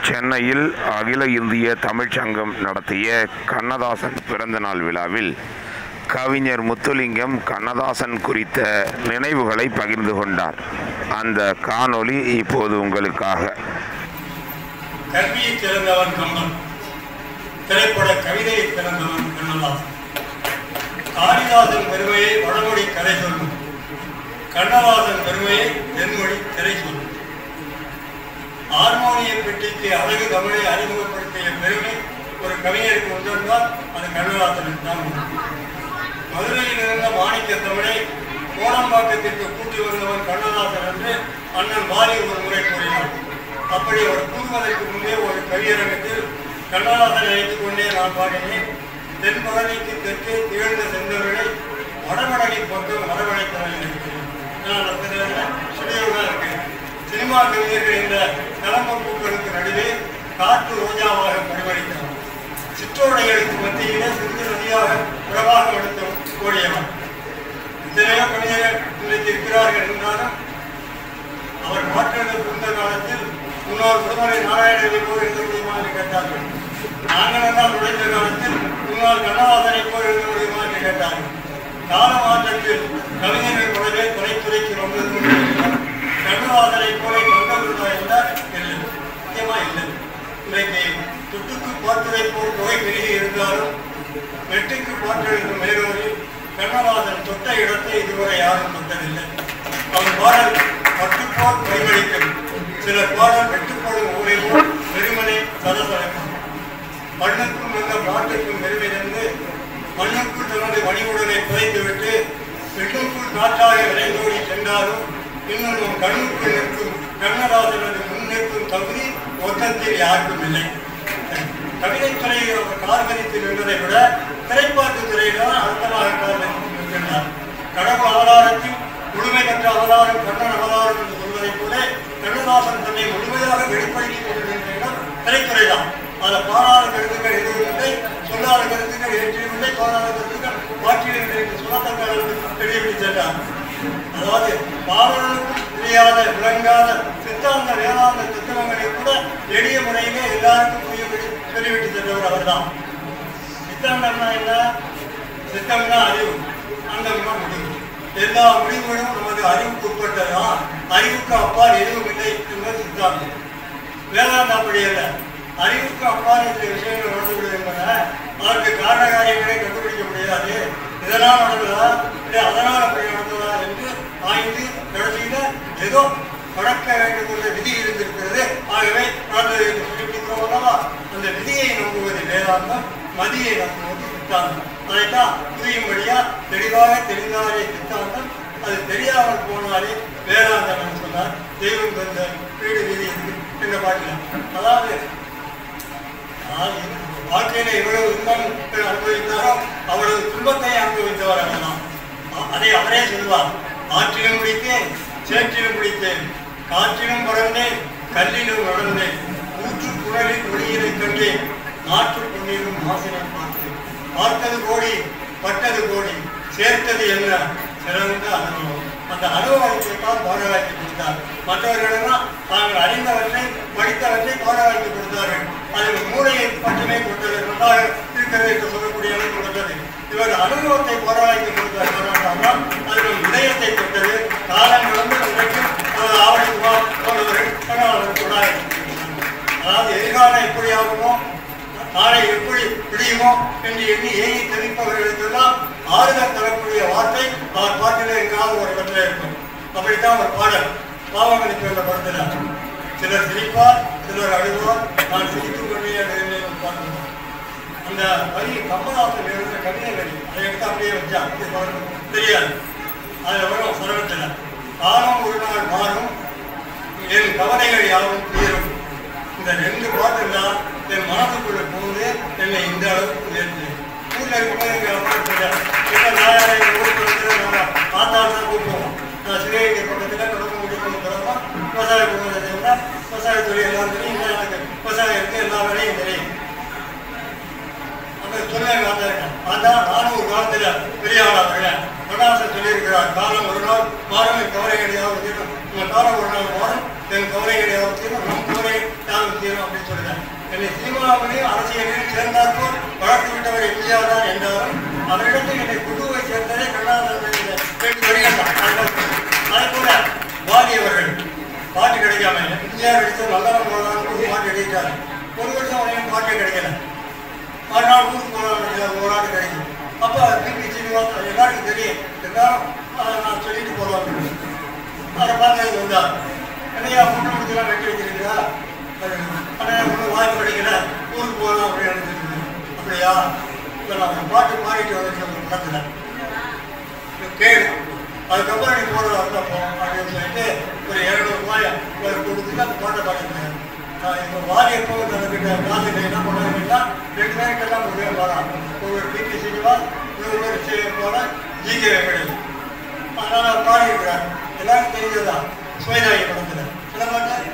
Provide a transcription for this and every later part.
சென்னையில் அகில இந்திய தமிழ்ச் சங்கம் நடத்திய கண்ணதாசன் பிறந்தநாள் விழாவில் கவிஞர் முத்துலிங்கம் கண்ணதாசன் குறித்த நினைவுகளை பகிர்ந்து கொண்டார். அந்த காணொளி இப்போது உங்களுக்காக. கல்வியை திறந்தவன் கம்பன், திரைப்பட கவிதையை திறந்தவன் கண்ணதாசன். காளிதாசன் பெருமையை வடமொழி கதை சொல்லும், கண்ணதாசன் பெருமையை தென்மொழி திரை சொல்லும். ஹார்மோனிய பெட்டிக்கு அழகு தமிழை அறிமுகப்படுத்திய பெருமை ஒரு கவிஞருக்கு உண்டென்றால் அது கண்ணதாசனுக்கு தான் உண்டு. மதுரையில் இருந்த மாணிக்க தமிழை கோடம்பாக்கத்திற்கு கூட்டி வந்தவன் கண்ணதாசன் என்று அண்ணன் பாலி ஒரு முறை கூறினார். அப்படி அவர் கூறுவதற்கு முன்பே ஒரு கவியரங்கத்தில் கண்ணதாசனை அழைத்துக் கொண்டே நான் பாடினேன். தென்பழனிக்கு தெற்கே திகழ்ந்த செந்தவர்களை வடமடகை பக்கம் வரவழைத்தவன் இருக்கிறேன். நான் சுழியோடு இருக்கேன். சினிமா கவிஞர்கள் இந்த கலம்ப பூக்களுக்கு நடுவே காற்று ரோஜாவாக பரிமளித்தவன். சிற்றோடைகளுக்கு மத்தியிலே சிறிது நதியாக பிரபாகம் எடுத்து ஓடியவன். இத்தனையோ கவிஞர்கள் இன்றைக்கு இருக்கிறார்கள் என்றாலும் அவர் மாற்றங்கள் இருந்த காலத்தில் முன்னோர் விடுமுறை நாராயணனை போல் எழுத முடியுமா என்று கேட்டார்கள். நாங்கள் எல்லாம் நுழைந்த காலத்தில் முன்னாள் கண்ணதாசனை போல் எழுத முடியுமா என்று கேட்டார்கள். கால மாற்றத்தில் கவிஞர்கள் போலவே கலைத்துறைக்கு வந்தது கண்ணதாசனை போல கண்டதுண்டா என்றால் இல்லை, முக்கியமா இல்லை. இன்றைக்கு துட்டுக்கு பாட்டுரை போல் தொகை பெருகி இருந்தாலும் வெட்டுக்கு பாட்டெழுதும் மேலோரில் கண்ணதாசன் தொட்ட இடத்தை இதுவரை யாரும் தொட்டதில்லை. அவன் பாடல் பட்டுப்போல் கைவழிக்கும், சில பாடல் வெட்டுப்போடும் ஊரையும் வெறுமனை சதசலக்கும். மண்ணுக்கும் எந்த பாட்டுக்கும் பெருமையிலிருந்து மண்ணுக்குள் தனது வணிவுடனை புதைத்துவிட்டு பெண்ணுக்குள் காற்றாக விரைந்தோடி சென்றாலும் இன்னும் நம் கண்ணுக்குள் நிற்கும் கண்ணதாசனது முன் நிற்கும் தகுதி மொத்தத்தில் யாருக்கும் இல்லை. கவிதைத்துறையில் அவர் கார்மதித்து நின்றதை விட திரைப்பாட்டு துறையில்தான் அர்த்தமாக கார்மதித்து நிற்கின்றார். கடவுள் அவதாரத்தில் முழுமை பெற்ற அவதாரம் கண்ணன் அவதாரம் என்று சொல்வதைப் போல கண்ணதாசன் தன்னை முழுமையாக வெளிப்படுத்திக் கொண்டிருக்கின்ற இடம் திரைத்துறைதான். அதில் பாராத கருத்துக்கள் எதுவும் இல்லை, சொல்லாத கருத்துக்கள் ஏற்றியும் இல்லை, பாராத கருத்துக்கள் மாற்றியும் என்று சொல்லத்தக்க அளவுக்கு வெளியிட்டு சென்றார். அதாவது பாடலுக்கும் தெரியாத விளங்காத சித்தாந்த வேதாந்த தத்துவங்களை கூட எளிய முறையிலே எல்லாருக்கும் புரியும்படி சொல்லிவிட்டு சென்றவர் அவர் தான். சித்தாந்தம்னா என்ன? சித்தம்னா அறிவு, அந்தம்னா முடிவு. எல்லா முடிவுகளும் நமது அறிவுக்கு உட்பட்டதான். அறிவுக்கு அப்பால் எதுவும் இல்லை என்பது சித்தாந்தம். வேதாந்தம் அப்படி அல்ல. அறிவுக்கு அப்பால் இந்த விஷயங்கள் நடந்து விடுகின்றன. அதற்கு காரண காரியங்களை கண்டுபிடிக்க முடியாது. இதனால் நடந்ததா இல்லை அதனால் அப்படி நடந்ததா என்று ஆய்ந்து கடைசியில ஏதோ நடக்க வேண்டும் என்ற விதி இருந்திருக்கிறது, ஆகவே நடந்தது என்று சொல்லிவிடுகிறோம் அல்லவா? அந்த விதியை நம்புவது வேதாந்தம், மதியை நம்புவது சித்தாந்தம். அதைத்தான் புரியும்படியா தெளிவாக தெரிந்தாலே சித்தாந்தம், அது தெரியாமல் போனாலே வேதாந்தம் என்று சொன்னார். தெய்வம் தந்த வீடு விதி என்று பார்க்கலாம். அதாவது வாழ்க்கையில எவ்வளவு இன்பம் அனுபவித்தாரோ அவ்வளவு துன்பத்தை அனுபவித்தவர் அவர்தான். அதை அவரே சொல்வார். ஆற்றிலும் பிடித்தேன், சேற்றிலும் பிடித்தேன், காற்றிலும் பறந்தேன், கல்லிலும் நடந்தேன், ஊற்று குழலில் ஒளியினை கண்டேன், நாற்று பொன்னிலும் மாசினை பார்த்தேன். பார்த்தது கோடி, பட்டது கோடி, சேர்த்தது என்ன? சிறந்த அனுபவம். அந்த அனுபவத்தை தான் பாடலாக்கி கொடுத்தார். மற்றவர்களெல்லாம் தாங்கள் அறிந்தவற்றை படித்தவற்றை பாடலாக்கி கொடுத்தார்கள். அதில் மூளையை மட்டுமே கொண்டது, நன்றாக இருக்கிறது என்று சொல்லக்கூடிய அளவுக்கு கொண்டது. இவர் அனுபவத்தை பாடலாக்கி கொடுத்தார். அதில் இதயத்தை கொண்டது. காலம் கடந்து இன்றைக்கும் ஆவணத்துவார் போன்றவர்கள் கொண்டாடி. அதாவது எதிர்காலம் எப்படி ஆகுமோ, நாளை எப்படி பிடியுமோ என்று எண்ணி ஏங்கி தெரிவிப்பவர்களுக்கெல்லாம் ஆறுதல் தரக்கூடிய வார்த்தை அவர் பாட்டில் எங்காவது ஒரு இடத்துல இருக்கும். அப்படித்தான் ஒரு பாடல் பாவமளிப்பு என்ற படத்தில் சிலர் சிரிப்பார், சிலர் அழுவார், நான் சிரித்துக் கொண்டே பார்க்கிறோம். அந்த வரி கமலஹாசன் எழுதுகிற கவிதை வரி, அதை எடுத்து அப்படியே வச்சா தெரியாது. அதில் வரும் சரவத்தில் காலம் ஒரு நாள் மாறும், என் கவலைகள் யாரும் தீரும். இந்த ரெண்டு பாட்டுல என் மனசுக்குள்ள போகுது, என்னை இந்த அளவுக்கு உயர்த்து. ஊரில் இருக்கும்போது எங்கள் அம்மா நாயாரை ஆத்தாள் தான் கூப்பிடுவோம். நான் சிவகங்கை பக்கத்தில் தொடர்பு முடிக்கணும் பிறகு விவசாய குடும்பத்தை சேர்ந்தா விவசாய தொழில் எல்லாம் தெரியும். எனக்கு விவசாயத்துக்கு எல்லா வேலையும் தெரியும். அப்போ சொல்லுவாங்க ஆத்தா இருக்கேன். ஆத்தா நானும் ஒரு காலத்தில் பெரிய ஆளாக கண்ணதாசன் சொல்லியிருக்கிறார். காலம் ஒரு நாள் மாறும், என் கவலை கிடையாது தீரும். உங்கள் காலம் ஒரு நாள் மாறும், என் கவலை கிடையாது தீரும், நம் கவலை யாரும் தீரும் அப்படின்னு என்று சொல்லுங்கள். என்னை சினிமாவிலையும் அரசியலையும் சேர்ந்தாற்போல் வளர்த்து விட்டவர் எம்ஜிஆர் தான் என்றாலும் அவரிடத்தில் என்னை குழுவை சேர்ந்ததே கண்ணாதாசன் வருகின்றார். அதே போல வாலி அவர்கள் பாட்டு கிடைக்காம எம்ஜிஆர் அடித்த நல்லவன் போதான்னு ஒரு பாட்டு எழுதிட்டார். ஒரு வருஷம் அவனையும் பாட்டு கிடைக்கல. மறுநாள் ஊருக்கு போகலாம் ஒரு ஆண்டு கிடைக்கும். அப்போ பிபி சீனிவாசன் எல்லாருக்கும் தெரியும், எல்லாரும் நான் சொல்லிட்டு போகலாம். அதை பார்த்து வந்தார். என்னையா முன்னே முடிச்செல்லாம் வெட்டி வச்சிருக்கா? ஆனால் ஒன்றும் வாய்ப்பு கிடைக்கல, ஊருக்கு போகலாம் அப்படின்னு நினைச்சிருக்கு. அப்படியா? இப்போ நான் பாட்டு பாடிட்டு வந்து நடத்துல கேடு. அதுக்கப்புறம் நீ போடுற வரலாம் போகும் அப்படின்னு சொல்லிட்டு ஒரு 200 ரூபாய் கொடுத்துட்டு அந்த பாட்டை பாடிக்கிறேன். இப்போ வாரி எப்போ தனக்கிட்ட காசு என்ன பண்ணாங்கன்னா 2 பேருக்கெல்லாம் ஒரு பேர் வரலாம். ஒரு பிபி சீனிவாஸ், ஒரு போல ஜிகே கிடையாது. அதனால் பாடியிருக்கிறார். எல்லாருக்கும் தெரிஞ்சதுதான். சுயதாயி படத்தில் சில பாட்டு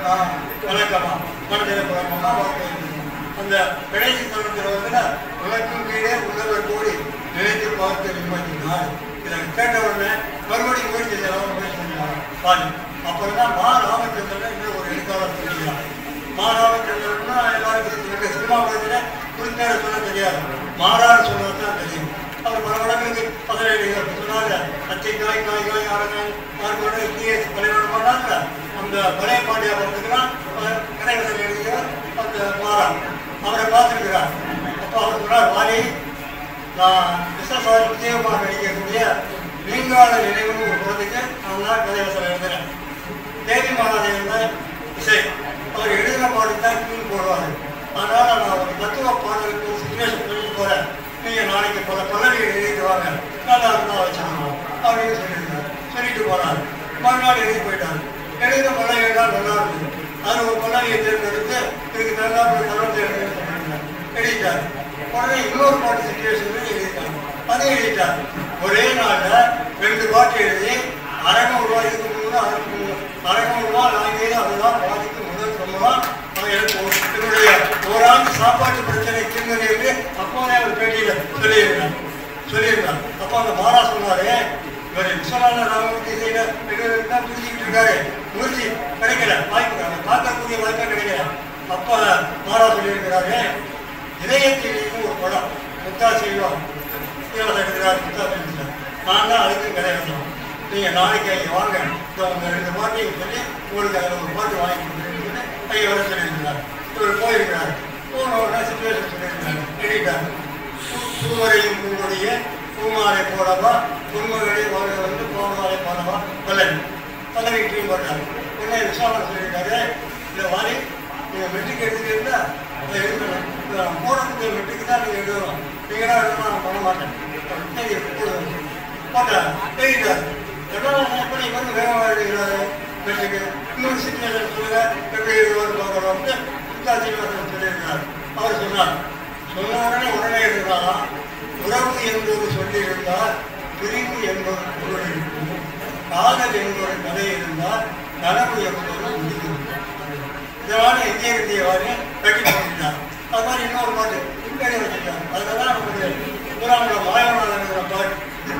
வணக்கமா மனதில் குழப்பமா வாழ்க்கை. அந்த கடைசி தருணத்தில் வந்து உனக்கும் கீழே உள்ளவர் கூடி நினைத்து பார்த்து நிம்மதினார். இதை கேட்ட உடனே மறுபடியும் முயற்சி செய்யலாம் முயற்சி செஞ்சாங்க பாடி. அப்புறம் தான் மா ராமச்சந்திரன் என்று ஒரு எழுத்தாளர் சொல்லிக்கிறார். மா ராமச்சந்திரன்னா எல்லாருக்கும் சினிமா படத்தில் குறிப்பேற சொல்ல தெரியாது, மாறாறு சொன்னது தான் தெரியும். அவர் பல வடங்களுக்கு 17 சொன்னாங்க. அச்சைக்காய் காய்காய் ஆரங்காய் மார்க்கோட டிஎஸ் பழையவன் பண்ணாங்க. அந்த பழைய பாண்டியா படத்துக்குலாம் கடைவசம் எழுதிய அந்த மாறா அவரை பார்த்துருக்கிறார். அப்போ அவர் சொன்னார், வாலி நான் விஸ்வசாரி விஜயகுமார் நடிக்கக்கூடிய நீங்காத நினைவுன்னு ஒரு படத்துக்கு நான் தான் கதைவசம் எழுதுகிறேன். தேவி மகாதேவன் தான் இசை. அவர் எழுதின பாட்டு தான் கீழ் போடுவார். அதனால் நான் ஒரு தத்துவ பாடலுக்கு ஒரு சிச்சுவேஷன் சொல்லிட்டு போகிறேன். நீங்கள் நாளைக்கு பல பல்லவிகள் எழுதிட்டு வாங்க, நல்லா இருந்தால் வச்சுக்கணும் அப்படின்னு சொல்லியிருந்தார். சொல்லிட்டு போனார். மறுநாள் எழுதி போயிட்டார். எழுதின பல்லவிகள் தான் நல்லா இருந்தது. அதில் ஒரு பல்லவியை தேர்ந்தெடுத்து இதுக்கு நல்லா தளர்ந்து எழுதுன்னு சொல்லியிருந்தார். எழுதிட்டார். உடனே இன்னொரு பாட்டு சிச்சுவேஷன் எழுதிட்டார். அதையும் எழுதிட்டார். ஒரே நாளில் 2 பாட்டு எழுதி 600 ரூபாய் இதுக்கு முன்னே 600 ரூபாய் வாங்கியது. அதுதான் பாதிக்கு முதல் சம்பளம். எனக்கு என்னுடைய ஓராண்டு சாப்பாட்டு பிரச்சனை தீர்ந்தது என்று அப்போதே அவர் பேட்டியில் சொல்லியிருந்தார். அப்போ அந்த மாறா சொன்னாரு, இவர் விஸ்வநாத ராமமூர்த்தி செய்த தான் புரிஞ்சுக்கிட்டு இருக்காரு, முயற்சி கிடைக்கல, வாய்ப்பு பார்க்கக்கூடிய வாய்ப்பே கிடைக்கல. அப்போ மாறா சொல்லியிருக்கிறாரு, இதயத்தில் ஒரு படம் முத்தா செய்வோம் எடுக்கிறார். முத்தா செய்கிறார். நான் தான் அதுக்கும் கிடையாது. நீங்கள் நாளைக்கு அங்கே வாங்க, உங்கள் 2 பாட்டையும் சொல்லி உங்களுக்கு அதில் ஒரு பாட்டு வாங்கி கொடுத்துருன்னு ஐயா வர சொல்லியிருக்கிறார். இவர் போயிருக்கிறார். போன உடனே சிச்சுவேஷன் சொல்லியிருக்கிறார். எழுதிட்டார். பூவரையும் பூவுடைய பூமாலை போடவா பொன்மகளை வாழ வந்து போனவாலை போடவா பல்லவி டீம் போட்டார். உடனே விசாரணை சொல்லியிருக்காரு, இந்த வாரி நீங்கள் மெட்ரிக் எடுத்துக்கிட்டா அதை எழுதணும். போடக்கூடிய மெட்ரிக்கு தான் நீங்கள் எழுதணும். நீங்களாக எழுதணும், நான் பண்ண மாட்டேன் போட்டார். எழுதிட்டார். எப்படி வந்து வேகமாக எழுதுகிறாரு மெட்ரிக்கு. இன்னொரு சிச்சுவேஷன் சொல்லுங்க எப்படி எழுதுவார் பார்க்குறோம்னு சீனிவாசன் சொல்லியிருக்கிறார். அவர் சொன்னார். சொன்ன உடனே எழுதுனாலும் உறவு என்பது சொல்லியிருந்தால் பிரிவு என்பது பொருள் இருக்கும், காதல் என்பது கதை இருந்தால் நனவு என்பது முடிவு. இதனால் எங்கே இருந்தவாறு கட்டி போட்டிருந்தார். அது மாதிரி இன்னொரு பாட்டு எழுதி வச்சிருக்காங்க. அதுதான் நமக்கு புறாங்கள மாயவனாளர் பாட்டு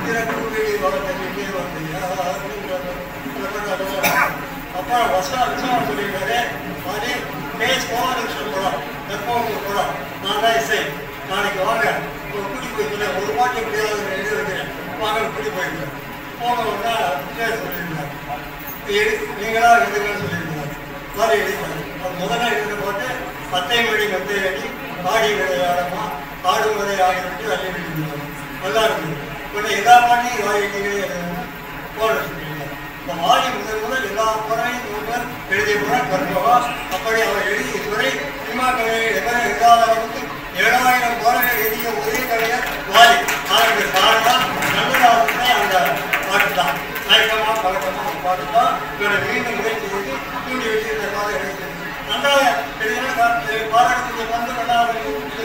அப்புறம் விசாரணை சொல்லியிருக்காரு. மாதிரி பேஸ் கோவலட்சுமி படம் எப்பவும் படம் நான் தான் இசை. நாளைக்கு வாங்க கூட்டி போயிருக்கேன். ஒரு பாட்டு எப்படியாவது எழுதி வைக்கிறேன் வாங்க கூட்டி போயிருக்கேன். போன உடனே விஜய் சொல்லியிருந்தார், நீங்களா எழுதுங்கன்னு சொல்லியிருந்தார். மாதிரி எழுதினார். அது முதல்ல எழுதின பாட்டு பத்தை மணி மெத்தை அடி ஆடி விளையாடமா ஆடும் வரை ஆடி விட்டு அள்ளி விட்டுருந்தார். நல்லா இருந்தது. கொஞ்சம் எல்லா பாட்டையும் வாங்கிட்டீங்களே எழுதணும் போட சொல்லியிருந்தார். இப்போ வாடி முதல் எல்லா படையும் எழுதிய படம் கற்பவா. அப்படி அவர் எழுதிய துறை சினிமா கலைஞர் எவரும் இல்லாத அளவுக்கு 7000 பாடல்கள் எழுதிய ஒரே கலைஞர் வாலி. அதற்கு காரணம் நல்லதாகவே அந்த பாட்டு தான். மயக்கமா பழக்கமா பாட்டு தான் இவரை மீண்டும் முயற்சி செய்து தூண்டி வச்சு இந்த பாடம் எழுதி நன்றாக எழுதினா பாராட்டக்கூடிய பந்து பண்ணாத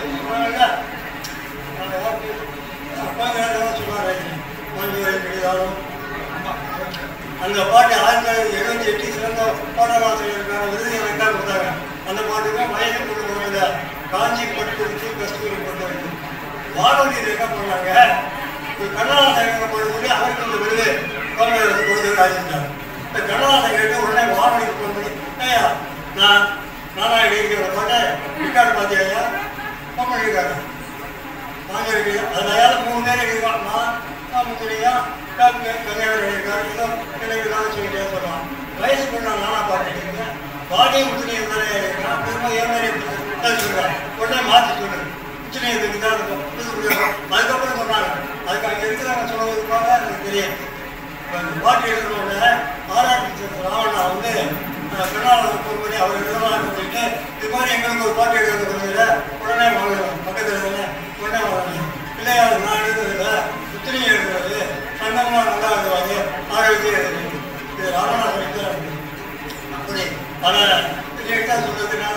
சொன்னார். மஞ்சள் கிடையாலும் அந்த பாட்டு 1978 சிறந்த பாடலாசிரியருக்கான விருது எனக்கு தான் கொடுத்தாங்க. அந்த பாட்டுக்கு வயது கொண்டு போகிற காஞ்சி பட்டு வச்சு கஸ்தூரி கொண்டு வந்து வானொலியில் என்ன பண்ணாங்க, கண்ணதாசன் போடும்போது அவருக்கு இந்த விருது கொடுத்து ஆகிட்டார். இந்த கண்ணதாசன் கேட்டு உடனே வானொலிக்கு கொண்டு ஐயா நான் நானா எழுதிக்கிற பாட்டை ரிக்கார்டு பார்த்தியா ஃபோன் பண்ணியிருக்காரு வாங்கியிருக்கு. அதனால 3 பேர் எழுதிருக்கான். நான் முத்துலியா கங்கையார் எழுதியிருக்காரு. இன்னும் நினைவுதான் சொல்லிட்டே சொல்லலாம். வயசு பண்ண நானா பாட்டுருக்கேன் பாட்டியும் முத்துலியம் தானே எழுதிருக்கான். திரும்ப ஏன் சொல்கிறான் உடனே மாற்றி சொல்லு முத்துலியத்துக்கு தான் இருக்கும். அதுக்கப்புறம் சொன்னாங்க அதுக்கு அங்கே இருக்கிறவங்க சொன்னதுக்காக எனக்கு தெரியும். பாட்டு எழுதுனோட ஆராய்ச்சி ராவணா வந்து கர்நாடகா போகும்போது அவர் எழுதலாம் சொல்லிட்டு இது மாதிரி எங்களுக்கு ஒரு பாட்டு எழுதுறதுல உடனே வாங்கலாம் பக்கத்தில் உடனே வாங்கலாம் இல்லையா நான் எழுதுறதில்ல முத்துலியம் எழுதுறது சங்கமாக நல்லா எழுதுவாங்க ஆரோக்கியம் எழுதுறது இது ராவணா சொல்லிட்டு அப்படி ஆனால் லேட்டாக சொல்றதுன்னா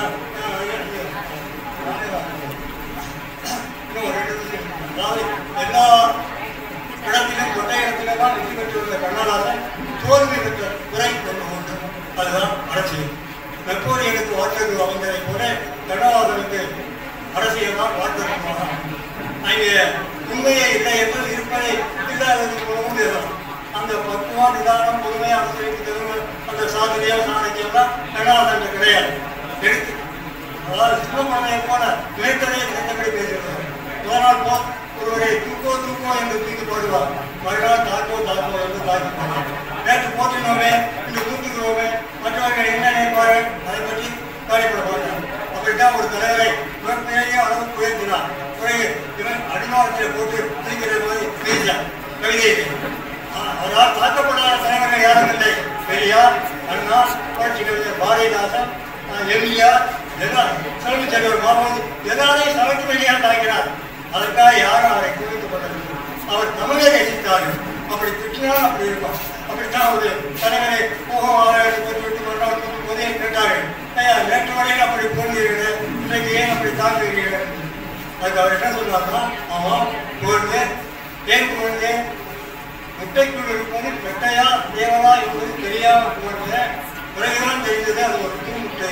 இன்னும் ஒரு அதாவது எல்லா இடத்திலும் தொட்ட இடத்திலும் தான் வெற்றி பெற்றுள்ள கண்ணதாசன் தோல்வி பெற்ற குறை கொண்டு கொண்டு அதுதான் அரசியல். நெப்போலியனுக்கு வாக்கு அமைந்ததை போல கண்ணதாசனுக்கு அரசியல் தான் வாக்கு. அங்கே உண்மையே இல்லை என்று இருப்பதை இல்லாதது போலவும் இருக்கும். அந்த பக்குவம் நிதானம் பொறுமையை அரசியலுக்கு தெரிஞ்ச அந்த சாதுரியம் சாணக்கியம் தான் கண்ணதாசனுக்கு கிடையாது. எடுத்து அதாவது சிவமனையை போல நினைத்ததையே நினைத்தபடி பேசுகிறார். முதல் நாள் ஒருவரை தூக்கோ தூக்கோ என்று தூக்கி போடுவார். மறுநாள் தாக்கோ தாக்கோ என்று தாக்கி போடுவார். நேற்று போற்றினோமே இன்று தூக்கிக்கிறோமே மற்றவர்கள் என்ன நினைப்பார்கள் அதை பற்றி காரியப்பட மாட்டார். அப்படித்தான் ஒரு தலைவரை மிகப்பெரிய அளவு உயர்த்தினார். பிறகு இவன் அடிமாவத்தில் போட்டு தூக்கிற மாதிரி பேசினார் கவிதையை. அதனால் தாக்கப்படாத தலைவர்கள் யாரும் இல்லை. பெரியார், அண்ணா, புரட்சி கவிஞர் பாரதிதாசன், எம்ஜிஆர், செல்வி செல்வர் மாமூது எல்லாரையும் சமைத்து வெளியாக தாக்கினார். அதற்காக யாரும் அவரை குவித்துக் கொள்ளவில்லை. அவர் தமிழை ரசித்தார்கள். அப்படி திட்டினால் அப்படி இருக்கும். அப்படித்தான் ஒரு தலைவரை போகமாக விட்டு மறுநாள் தூக்கும் போதே கேட்டார்கள், நேற்று வரையில் அப்படி போகிறீர்கள், இன்றைக்கு ஏன் அப்படி தாக்குகிறீர்கள்? அதுக்கு அவர் என்ன சொன்னார்னா, ஆமாம் புகழ்ந்து ஏன் புகழ்ந்து முட்டைக்குள் இருப்பது பெட்டையா தேவதா என்பது தெரியாமல் புகழ்ந்தேன். பிறகுதான் தெரிந்தது அது ஒரு முட்டை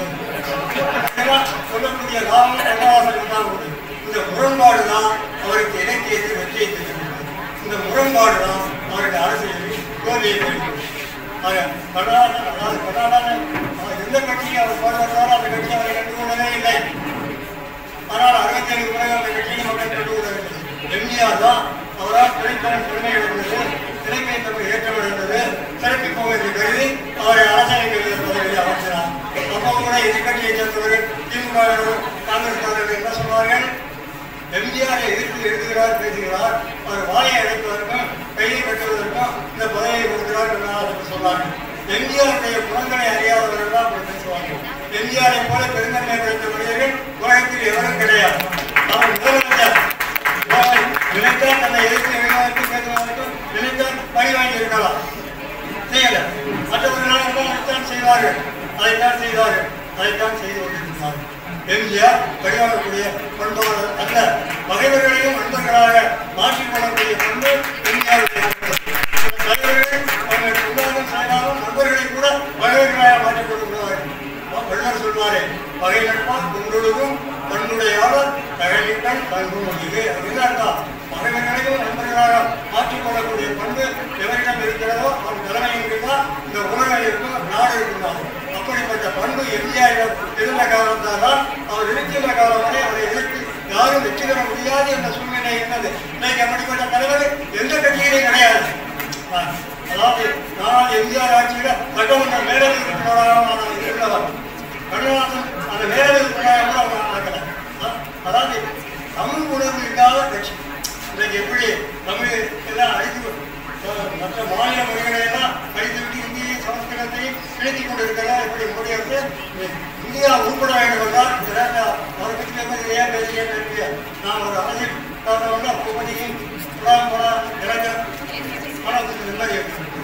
என்று சொல்லக்கூடிய காலம் கண்ணதாசனுக்கு தான் உண்டு. இந்த முரண்பாடு தான் அவருக்கு இலக்கியத்தை வெற்றியை தெரிவிக்கிறது. இந்த முரண்பாடு தான் அவருக்கு அரசியலில் தோல்வியை தெரிவிக்கிறது. கண்ணதாசன் அதாவது கண்ணதாசன் எந்த கட்சியை அவர் பாடுகிறாரோ அந்த கட்சியை அவரை கண்டுகொள்ளவே இல்லை. ஆனால் 65 பிறகு அந்த கட்சியை மக்கள் கண்டுகொள்ளவில்லை. எம்ஜிஆர் தான் அவரால் திரைப்படம் திறமை இருந்தது, திரைப்பை தமிழ் ஏற்றமிழந்தது, சிறப்பி போவதை கருதி அவரை அரசியல் பதவியில் அமைச்சினார். அப்போ கூட எதிர்கட்சியை சேர்ந்தவர்கள் திமுக காங்கிரஸ் என்ன சொன்னார்கள்? எம்ஜிஆரை எதிர்த்து எழுதுகிறார், பேசுகிறார், அவர் வாயை அடைப்பதற்கும் கையை கட்டுவதற்கும் இந்த பதவியை கொடுக்கிறார் என்று சொன்னார்கள். எம்ஜிஆருடைய குணங்களை அறியாதவர்கள் தான் அப்படி பேசுவார்கள். எம்ஜிஆரை போல பெருந்தன்மை படைத்த மனிதர்கள் உலகத்தில் எவரும் கிடையாது. அவர் முதலமைச்சர் நினைத்தால் தன்னை எதிர்த்து எழுதுவதற்கும் பேசுவதற்கும் நினைத்தால் பணி வாங்கி இருக்கலாம். செய்யல மற்றவர்களால் செய்வார்கள். அதைத்தான் செய்தார்கள். அதைத்தான் செய்து கொண்டிருக்கிறார்கள். எம்ஜிஆர் வழிவாங்கக்கூடிய பண்பாளர் அல்ல. பகைவர்களையும் நண்பர்களாக மாற்றிக்கொள்ளக்கூடிய பண்பு எம்ஜிஆருடைய. தலைவர்கள் அவர்கள் சொல்லாலும் செய்தாலும் நண்பர்களை கூட பகைவர்களாக மாற்றிக் கொள்கிறார்கள். வள்ளுவர் சொல்வாரே, பகை நட்பால் குன்றொழுகும் பண்புடையாளர் தகவல்கள் பண்பும் முடியுது அப்படின்னா பகைவர்களையும் நண்பர்களாக மாற்றிக்கொள்ளக்கூடிய பண்பு எவரிடம் இருக்கிறதோ அவன் தலைமையில் இருந்தால் இந்த உலகம் இருக்கும், நாடு இருந்தால். அப்படிப்பட்ட பண்பு எம்ஜிஆரிடம் இருந்த காரணத்தால் தான் அவர் இருக்கின்ற காலம் வரை அவரை எதிர்த்து யாரும் வெற்றி பெற முடியாது என்ற சூழ்நிலை இருந்தது. இன்னைக்கு அப்படிப்பட்ட தலைவர் எந்த கட்சியிலையும் கிடையாது. அதாவது நான் எம்ஜிஆர் ஆட்சியில சட்டமன்ற மேலவை உறுப்பினராக இருந்தவர். கண்ணதாசன் அந்த மேலவை உறுப்பினராக அவங்க நடக்கல. அதாவது தமிழ் உணர்வு இல்லாத கட்சி. இன்றைக்கு எப்படி தமிழ் எல்லாம் அழித்து மற்ற மாநில மொழிகளை எல்லாம் அழித்துவிட்டு இந்தியை சமஸ்கிருதத்தையும் இணைத்துக் கொண்டிருக்கிறார். எப்படி மோடி அரசு இந்தியா உருப்பட வேண்டும் என்றால் அவரை பற்றி ஏன் பேசுகிறேன்? நான் ஒரு அரசியல் காரணம் அப்போதையும் எனக்கு மனத்துக்கு நிம்மதி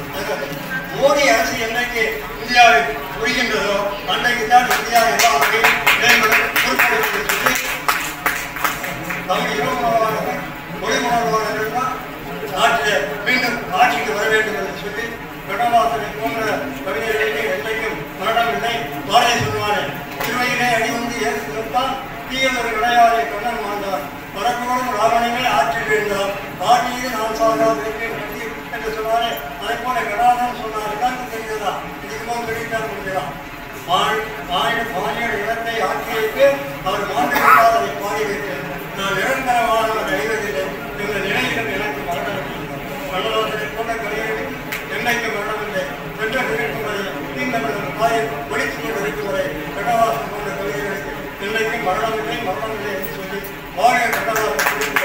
மோடி அரசு என்றைக்கு இந்தியாவில் புரிகின்றதோ அன்றைக்கு தான் இந்தியா எல்லா வகையும் மேம்படுத்தி தமிழ் இனமானவர்கள் மொழிமானவர்கள் தான் நாட்டில் மீண்டும் ஆட்சிக்கு வர வேண்டும் என்று சொல்லி கண்ணதாசனை போன்ற கவிஞர்களுக்கு என்றைக்கும் மரணம் இல்லை. பாரதி சொல்வாரே, திருவையிலே அடிவந்து ஏன் சிறப்பான் தீயதொரு கிடையாதை கண்ணன் வாழ்ந்தார், பறக்கோடும் ராவணமே ஆற்றில் இருந்தார், ஆட்சியில் நான் சாகாது என்று சொன்னாரே. அதை போல கண்ணதாசன் சொன்னார். எல்லாருக்கும் தெரிஞ்சதா? இதுக்கு போது தெரிவித்தார் முடியலாம். மாநில இடத்தை ஆக்கியைக்கு அவர் மாற்றிவிட்டால் அதை பாடிவிட்டு நான் நிரந்தரமானவர் அறிவதில்லை என்ற நினைவுகள் எனக்கு மரணம். கண்ணதாசனை போன்ற கலைஞர்கள் என்னைக்கு மரணமில்லை என்ற இருக்கும் வரை தீண்டமிடும் தாயை ஒழித்துக் கொண்டு இருக்கும் வரை கண்ணதாசன் போன்ற கலைஞர்களுக்கு என்னைக்கும் மரணமில்லை என்று சொல்லி வாழ கண்ணதாசன்